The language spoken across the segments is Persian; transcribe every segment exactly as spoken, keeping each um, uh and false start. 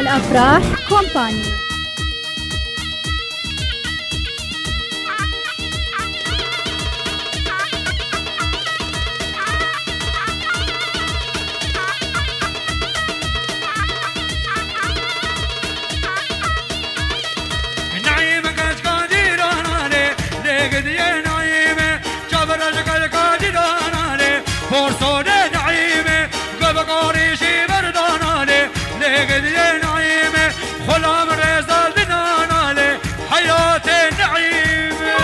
الأفراح كومباني. فرصاد نعيمه قلب قاريشي بردانانه لقد يا نعيمه خلام رزال دنانانه حياة نعيمه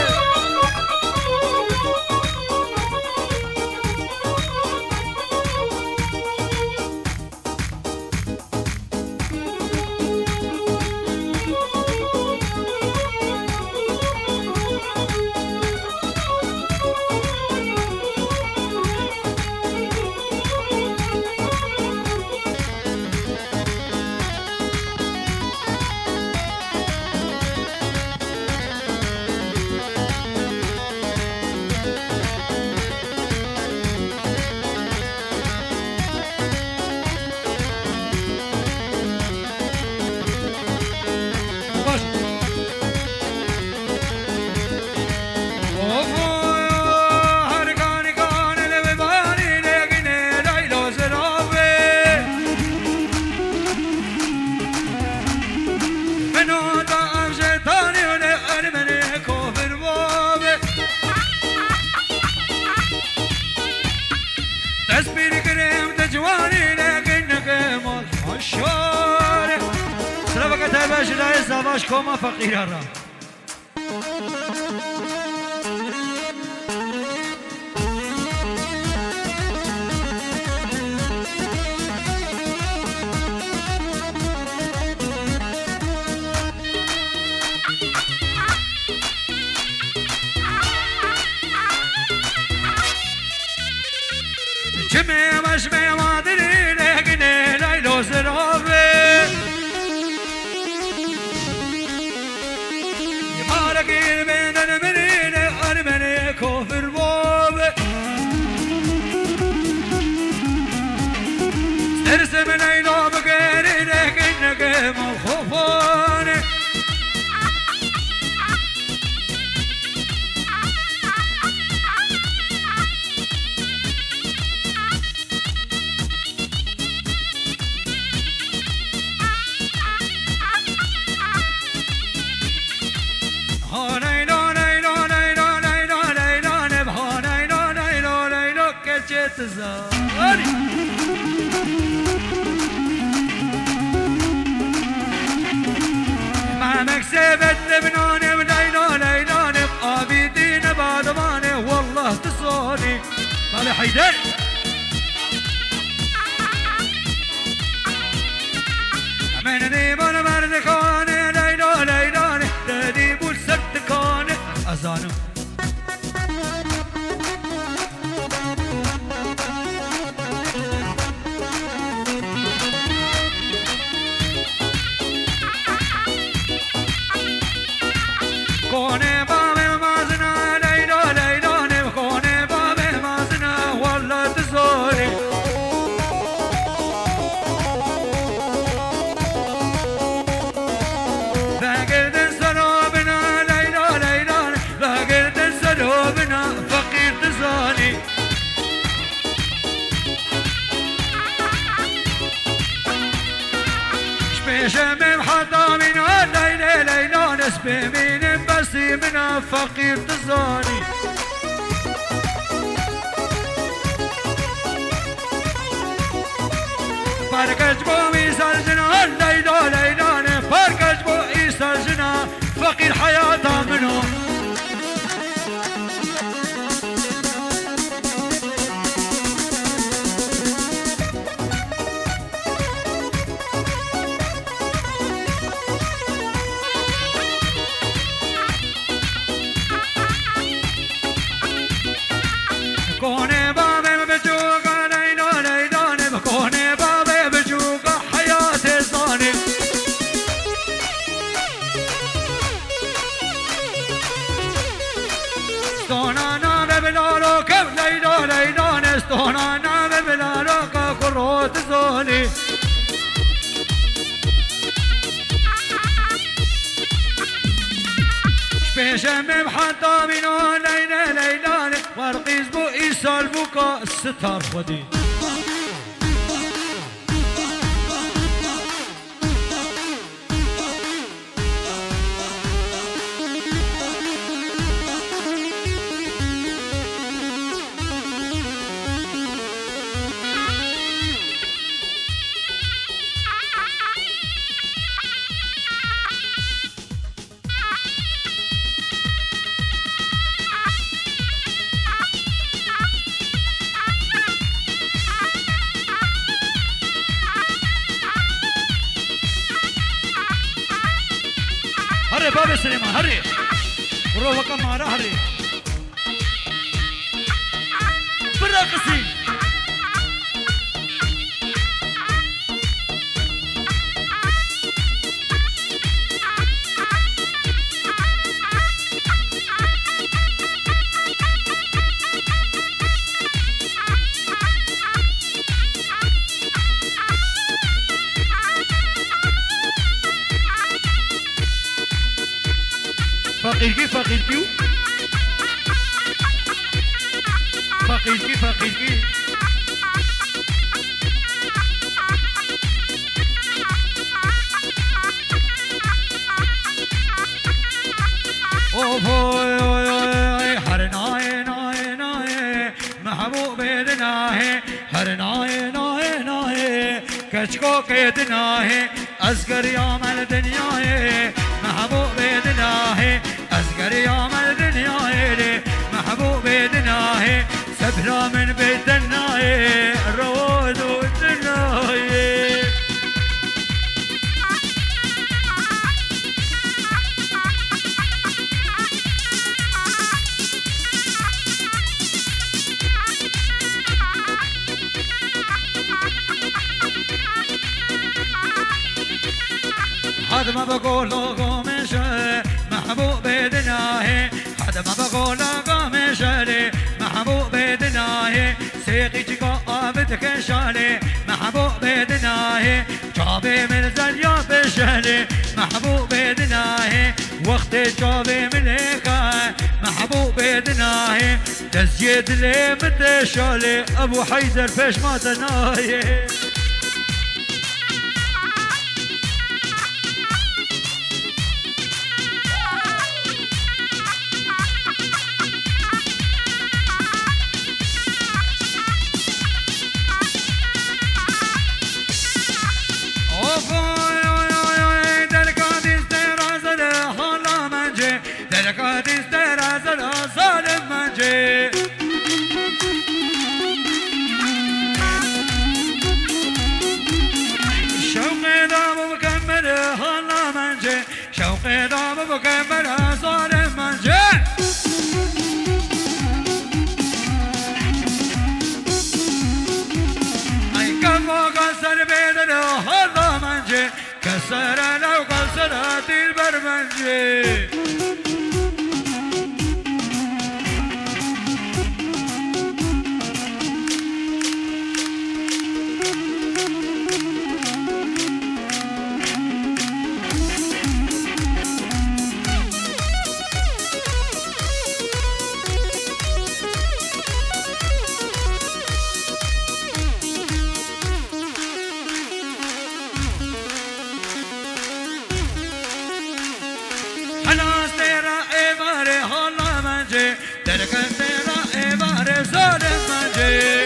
لا ازدواج كوما فقيرا را جمع مشمع مادري لقني ليلو زرابي يمارقين بين المنين أرمني كوفر بوب استرسم ليلو بقيري لقنك مخوفوني تزاري ما مكسبت لبناني وليلى ليلاني بقابيدين بادماني والله تصوني مالي حيدر من ديبون مردكاني ليلى ليلاني لديبون سدكاني أزانم كوني بابي مازنا ليلى ليلاني كوني بابي مازنا والله تزوري لقد انسلوبنا ليلى ليلاني لقد انسلوبنا فقير تزاني شبيشم حتى من ليلى ليلاني سبيمين من فقير تزاني فرقج بو إيسال جنا ليلى ليلاني فرقج بو إيسال جنا فقير حياته منه كوني بابي بجوقة ليلى ليلاني كوني بابي بجوقة حياتي صاني ستونانا ببلالو كم ليلى ليلاني ستونانا ببلالو كروت زوني نشمم حتى بنا ليلة ليلة ورقيز بو إيسال بوكا الستار خدي هري باب السينما هري وروحك مارا هري بالراقصين فقير كي فقير كيو فقير كي فقير كي اوه اوه هر ناي ناي ناي محبوب بدنا ہے ہر ناي ناي ناي کچکو کہنا ہے ازگر یوم الدنیا ہے محبوب بدنا ہے ازگر یوم الدنیا ہے محبوب بدنا ہے سبرا من بدنا ہے روز ودنا ہے هذا ما بقوله قومش محبوب بدنا ہے هذا ما بقوله قومش محبوب بدنا ہے سيقي جيكو آبد كشالي محبوب بدنا ہے جابي من زليا بشالي محبوب بدنا ہے وقت جابي من ليكا محبوب بدنا ہے تزيد لي متشالي ابو حيدر فيش ما تنايه شوقي دام مكمل هلا منجي شوقي دام مكمل ظالم منجي اي كفو قصر بيدنا هلا منجي كسر لو قصرت البرمنجي خلاص تیرا ایوارے ہولا منجے درکن تیرا ایوارے ظالم منجے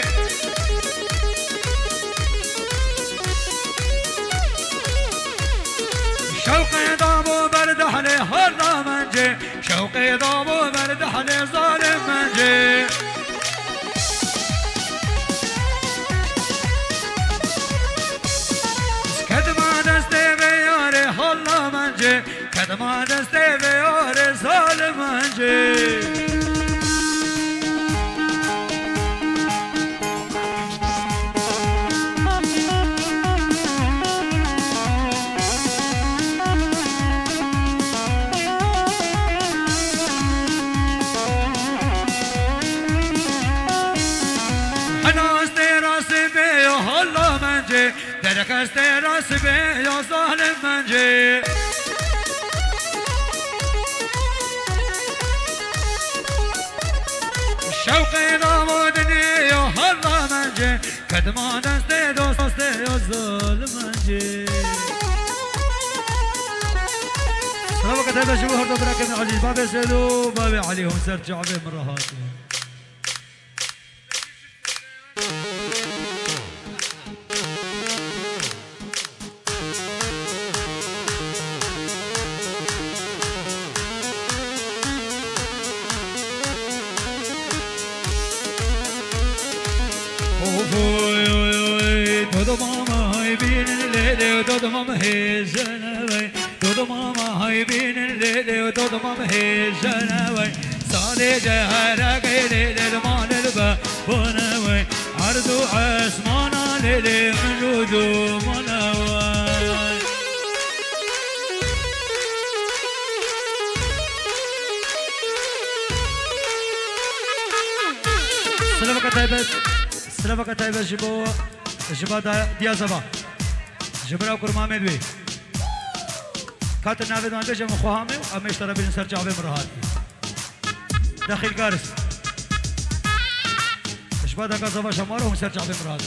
شوق دابو بردحلے ہولا منجے شوق دابو بردحلے ظالم منجے کدما دستے بیارے ہولا منجے کدما دستے بیارے ظالم منجے درکست راست به یا ظالم منجه شوقي ضامدني وهلا منجي كدما دستي دوستي وظلم منجي سلام كتابة شبه هردو براكن عزيز بابي سيدو بابي عليهم سر شعبي من رهاتي Todo mama hay bin lele todo mama hezana vai todo mama hay bin lele todo mama hezana vai sale jahara ke lele man alba bona vai ardu asmana lele manudu mana vai سلامك طيبة سلامك طيبة جبو جبا دیا زبا جبرا کرما میں دوی خاطر ناوید وانده جم خواهامه و امیش طرح بین سر جاوه مرهات داخل کارس جبا دا زبا شمارو هم سر جاوه مرهات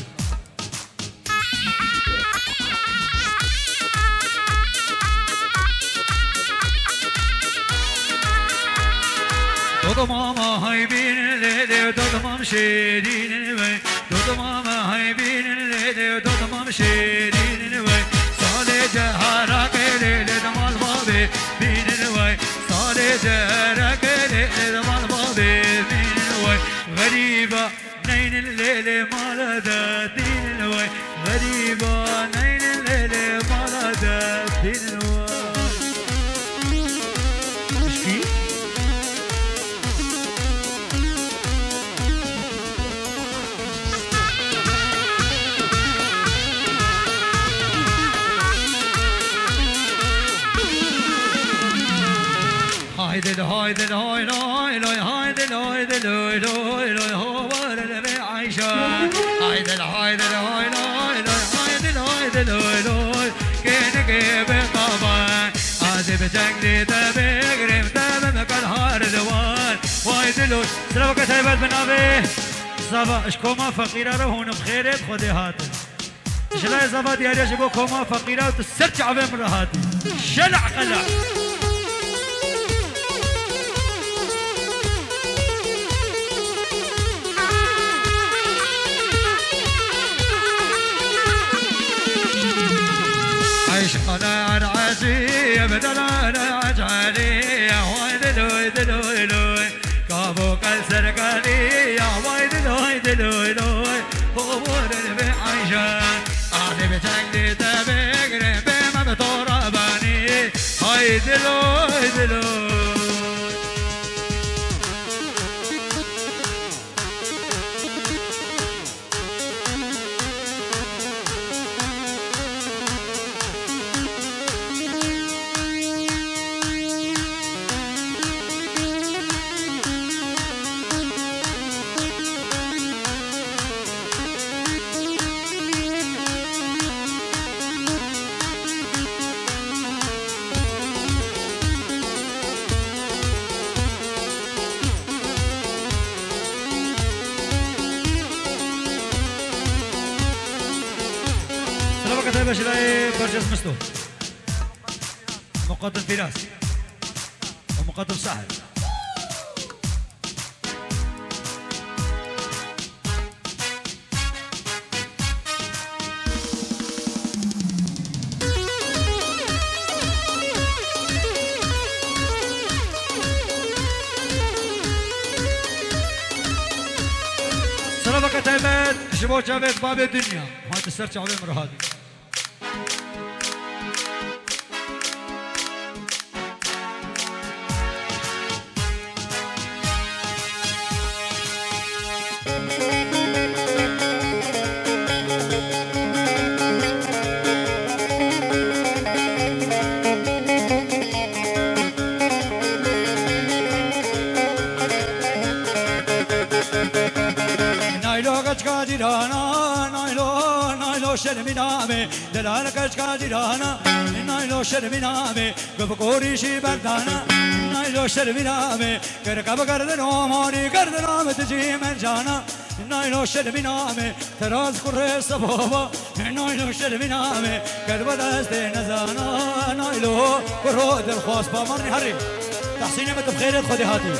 Todo mama hay bin lele todo mam şerin ve todo mama hay bin lele todo mam şerin ve sadece harakele damal babe bin ve sadece harakele damal babe bin ve gariba neyn lele malada din ve gariba neyn lele malada din ve Haydi haydi haydi haydi haydi haydi haydi haydi haydi be Ayşe haydi haydi haydi haydi haydi haydi haydi kene kebe taban hadi be cengli de be grem de be kal har دوان haydi lo سلام كتابات بن ابي زبا اشكوما فقيره رهون بخيرت خدي هات شلا زبا دياري شبو كوما فقيره وتسرج عبي من هاتي شلع قلع عشقنا العزي بدلنا عجالي يا وايد لوي دلوي لوي كابو كسر قالي يا وايد لوي دلوي لوي قبور بعيشة عادي بتجدي تبقري بما بترباني هاي دلوي دلوي باش راي برجس مستو مقدم فراس ومقدم ساحل سلامك تايمات شباب شباب باب الدنيا ما تسرش على مرهادي شرمینامه دلال کشکاجیرانا نایلو شرمینامه گفکوریشی بردانا نایلو شرمینامه کرکب گردن آماری گردن آمد جی من جانا نایلو شرمینامه تراز خرس بابا نایلو شرمینامه کرب دست نزانا نایلو کرو دل خواست با مرنی هری تحسینی مت بخیرت خودی هاتی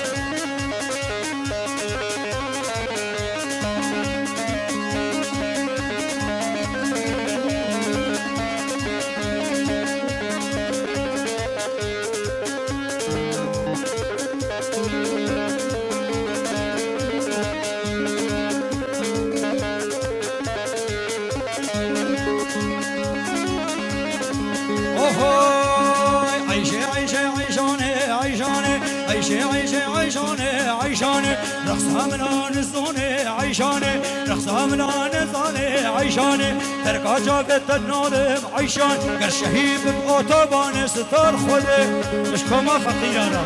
عيشانه رقصها من الزونه عيشانه رقصها من الزونه عيشانه تركا جاكت النادم عيشان قر شهيد بأوتوبان ستار خوده مش كما فقيرانا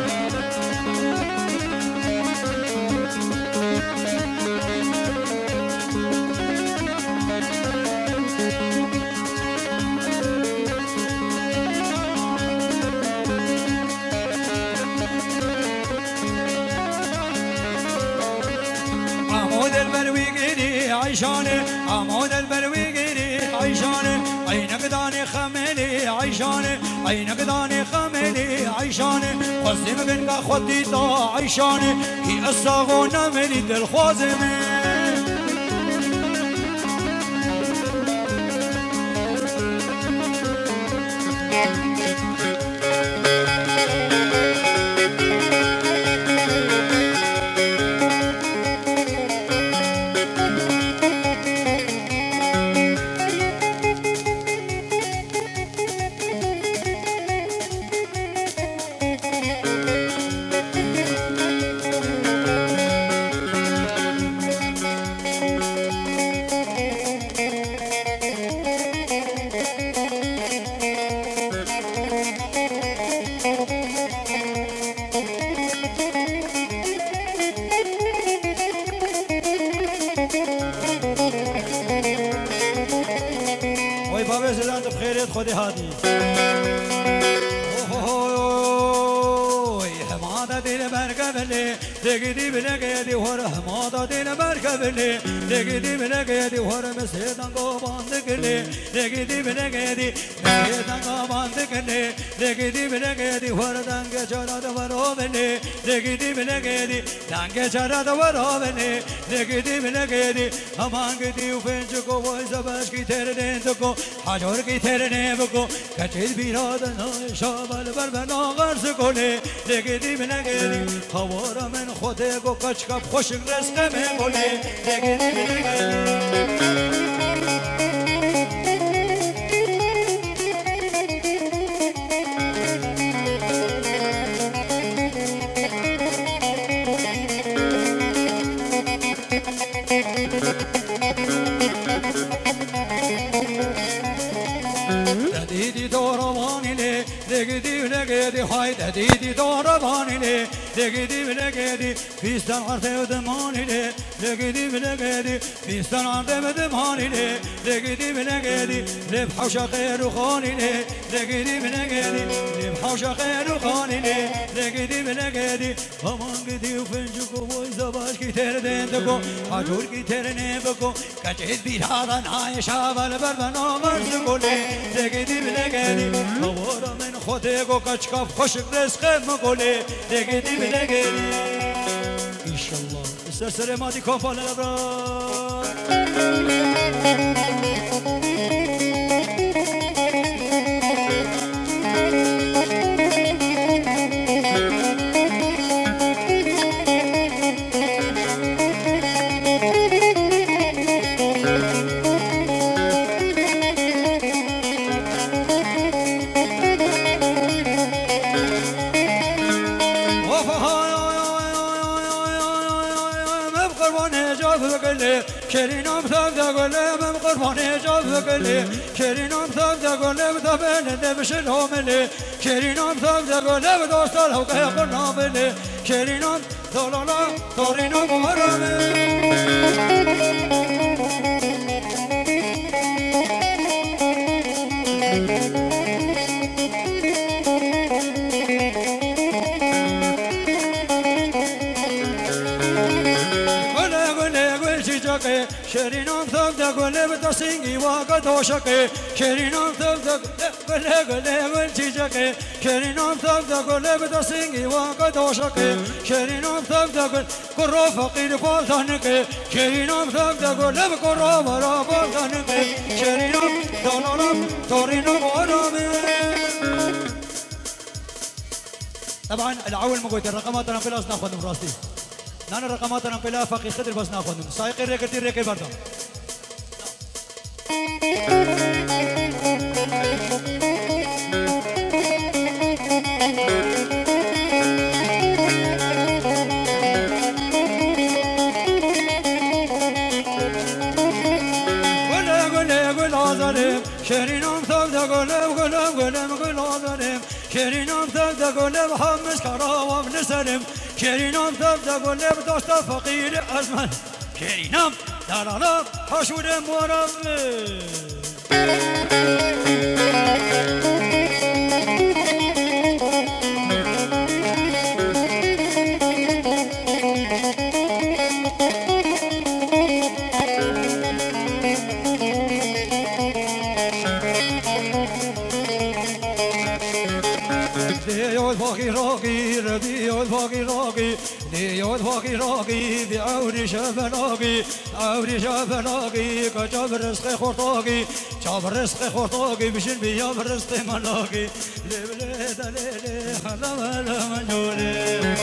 عيشانه عمود البلوي قيري عيشانه عينك داني خميلي عيشانه عينك داني خميلي عيشانه قصدي مبين خدي طا عيشانه هي الصاغونه ملي الخوازمه خودي هادي حماده دل بركبلي تجدي بلقيدي ورا حماده دل بركبلي تجدي بلقيدي ورا مسيدان قباندكلي تجدي بلقيدي مسيدان قباندكلي تجدي بلقيدي ورا دانك جراد وروبلي تجدي بلقيدي دانك جراد وروبلي تجدي بلقيدي امان قدي وفنجكو وزباش كي تردنتكو حجور كي ترنبكو كتل بيرادنا شابل بربنا غرس كولي تجدي بلقيدي خوارا من خودگو کچکب خوشک رزق من گلی دگیدی بلگیدی ددیدی دوروانی لی دگیدی بلگیدی های ددیدی دوروانی لی دگیدی بلگیدی فیستان عرضه و دمانی لی دگیدی بلگیدی فیستان عرضه و دمانی لی دگیدی بلگیدی لب حوش خیر و خانی لی دگیدی بلگیدی لب حوش خیر و خانی لی دگیدی بلگیدی همان گدی و فنجکو و زباش کی تر دندکو حجور کی تر نبکو کچید بیرادن های شابل بر بنا مرز گلی دگیدی بلگیدی خوارا من خودگو کچکاف خوشک رزق مگلی دگیدی بلگیدی انشالله سرسر مادی کافال الابرار کرینام ثاب دگله من قربان جاب دگله کرینام ثاب دگله بدبل نبشل همله کرینام ثاب دگله بدوستال هو که قرنامله کرینام ثلالا ثارینام مرامه شرینم ثبت گله بتاسینگی واقع دوشکه شرینم ثبت گله گله گل چیچکه شرینم ثبت گله بتاسینگی واقع دوشکه شرینم ثبت گل کرو فقیر بالتنکه شرینم ثبت گله کرو مرا بالتنکه شرینم دانم تورینم آرامه. طبعا العول مقويت الرقمات انا فلاس ناخذهم براستي نانا الرقمات انا فلا فقي خدر بس ناخذهم سايق الريكتي ريكي برضه شرینم ثبت قلب قلب قلب قلب شرینم ثبت قلب حمس كرام نسلم شرینم ثبت قلب دوست فقير أزمن شرینم دارالم حشود مرم ديود باقي راقي رديود باقي راقي ديود باقي راقي بعوري شبلاقي عوري شبلاقي كجاب رزق خرطاقي جاب رزق خرطاقي بشن بياب رزق ملاقي لبلاد ليلي حلا ولا منجولي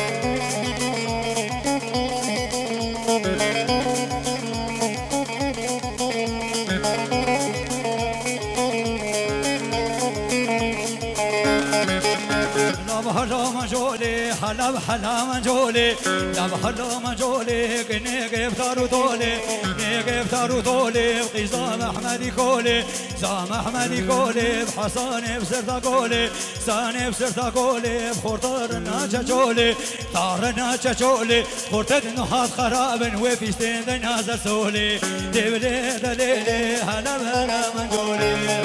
هلا مجولي هلا هلا مجولي لا هلا مجولي كنيك بتارو دولي كنيك بتارو دولي بقيزام احمدي كولي زام احمدي كولي بحساني بسرتا كولي ساني بسرتا كولي بخورطار ناجا جولي طار ناجا جولي خورتت نحات خراب وفيستين دي نازل سولي دبلي دليلي هلا هلا مجولي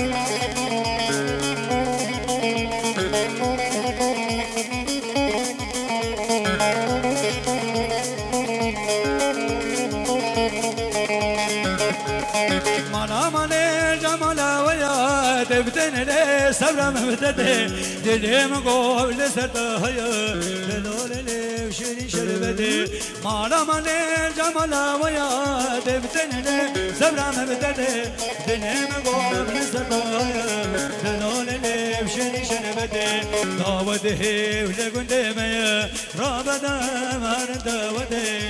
مانا ماني جمالا ويا تبتن لي سبرا مبتدي دلي مقول لسرتهيا للو للي وشري شربتي مانا ماني جمالا ويا تبتن لي سبرا مبتدي دلي مقول لسرتهيا للو للي وشري شربتي داوته ولقندي ميا رابدا مارد ودي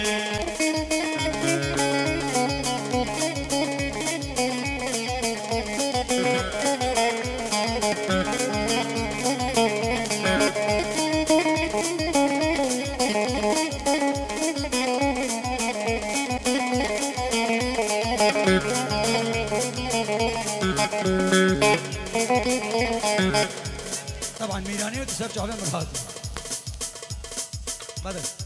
طبعا ميراني وتسرجع بين مرهاتي بدل